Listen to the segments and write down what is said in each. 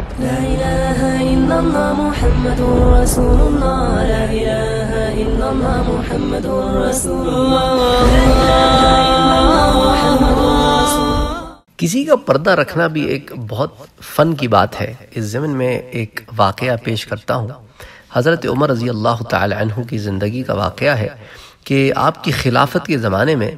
لا إله إلا الله محمد رسول الله لا إله إلا الله محمد رسول الله لا إله إلا الله محمد رسول الله. کسی کا پردہ رکھنا بھی ایک بہت فن کی بات ہے. اس ضمن میں ایک واقعہ پیش کرتا ہوں. حضرت عمر رضی اللہ تعالی عنہ کی زندگی کا واقعہ ہے کہ آپ کی خلافت کے زمانے میں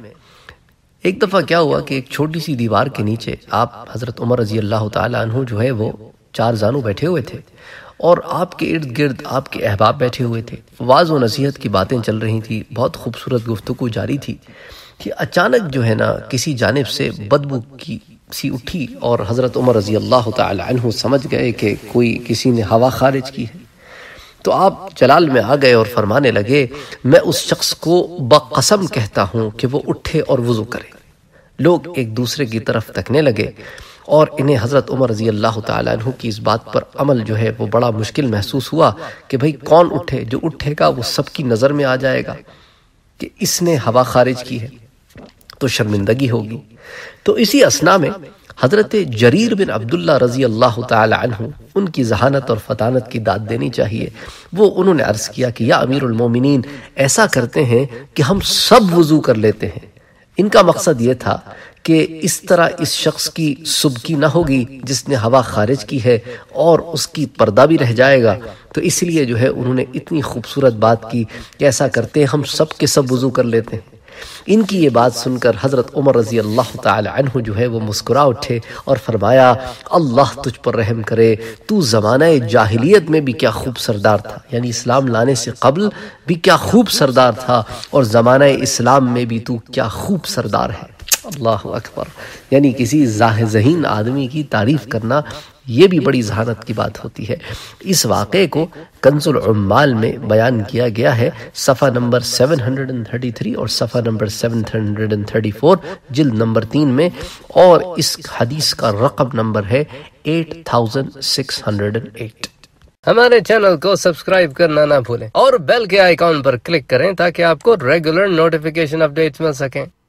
ایک دفعہ کیا ہوا کہ ایک چھوٹی سی دیوار کے نیچے آپ حضرت عمر رضی اللہ تعالی عنہ جو ہے وہ چار زانو بیٹھے ہوئے تھے اور آپ کے ارد گرد آپ کے احباب بیٹھے ہوئے تھے. واعظ و نصیحت کی باتیں چل رہی تھی، بہت خوبصورت گفتگو جاری تھی کہ اچانک جو ہے نا کسی جانب سے بدبو کی سی اٹھی اور حضرت عمر رضی اللہ تعالی عنہ سمجھ گئے کہ کوئی کسی نے ہوا خارج کی ہے. تو آپ جلال میں آ گئے اور فرمانے لگے میں اس شخص کو بقسم کہتا ہوں کہ وہ اٹھے اور وضو کرے. لوگ ایک دوسرے کی طرف تکنے لگے اور انہیں حضرت عمر رضی اللہ تعالی عنہ کی اس بات پر عمل جو ہے وہ بڑا مشکل محسوس ہوا کہ بھئی کون اٹھے، جو اٹھے گا وہ سب کی نظر میں آ جائے گا کہ اس نے ہوا خارج کی ہے تو شرمندگی ہوگی. تو اسی اثناء میں حضرت جریر بن عبداللہ رضی اللہ تعالی عنہ، ان کی ذہانت اور فطانت کی داد دینی چاہیے. وہ انہوں نے عرض کیا کہ یا امیر المومنین، ایسا کرتے ہیں کہ ہم سب وضو کر لیتے ہیں. ان کا مقصد یہ تھا کہ اس طرح اس شخص کی سبکی نہ ہوگی جس نے ہوا خارج کی ہے اور اس کی پردہ بھی رہ جائے گا. تو اس لیے جو ہے انہوں نے اتنی خوبصورت بات کی کہ ایسا کرتے ہیں ہم سب کے سب وضو کر لیتے ہیں. ان کی یہ بات سن کر حضرت عمر رضی اللہ تعالی عنہ جو ہے وہ مسکرا اٹھے اور فرمایا اللہ تجھ پر رحم کرے، تو زمانہ جاہلیت میں بھی کیا خوب سردار تھا، یعنی اسلام لانے سے قبل بھی کیا خوب سردار تھا، اور زمانہ اسلام میں بھی تو کیا خوب سردار ہے. اللہ اکبر. یعنی کسی ذہین آدمی کی تعریف کرنا یہ بھی بڑی ذہانت کی بات ہوتی ہے. اس واقعے کو کنز العمال میں بیان کیا گیا ہے، صفحہ نمبر 733 اور صفحہ نمبر 734 جلد نمبر 3 میں، اور اس حدیث کا رقم نمبر ہے 8608. ہمارے چینل کو سبسکرائب کرنا نہ بھولیں اور بیل کے آئیکن پر کلک کریں تاکہ آپ کو ریگولر نوٹیفیکیشن اپڈیٹس مل سکیں.